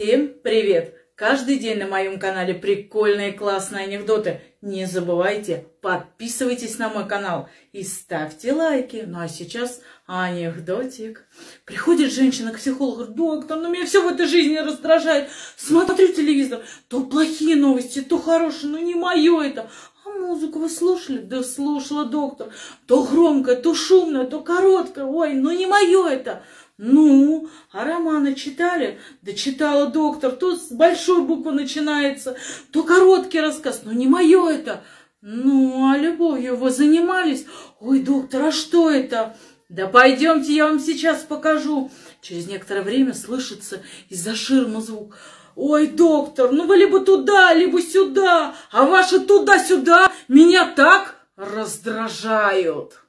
Всем привет! Каждый день на моем канале прикольные классные анекдоты. Не забывайте, подписывайтесь на мой канал и ставьте лайки. Ну а сейчас анекдотик. Приходит женщина к психологу, говорит: доктор, меня все в этой жизни раздражает. Смотрю телевизор, то плохие новости, то хорошие, не мое это. А музыку вы слушали? Да слушала, доктор. То громкая, то шумная, то короткая. Ой, не мое это. А романы читали? Да читала, доктор. То с большой буквы начинается, то короткий рассказ. Не мое это. А любовью вы занимались? Ой, доктор, а что это? Да пойдемте, я вам сейчас покажу. Через некоторое время слышится из-за ширмы звук. Ой, доктор, вы либо туда, либо сюда, а ваши туда-сюда меня так раздражают.